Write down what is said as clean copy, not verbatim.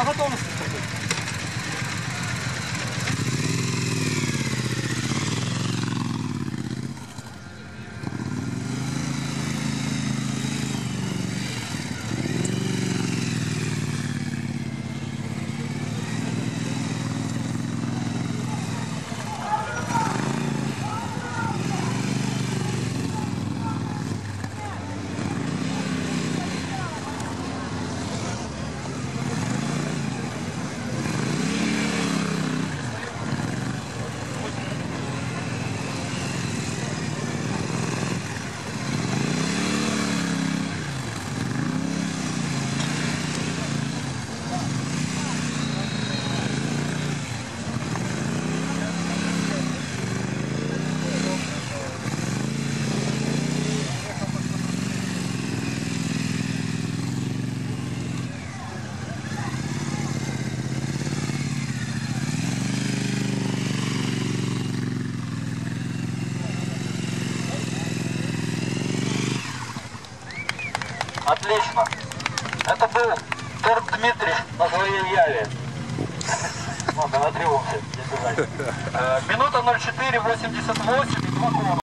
на готовности. Отлично. Это был торт Дмитрий на своей Яве. Ну, на триумфе, не бежать. Минута 04:88 и 2 кома.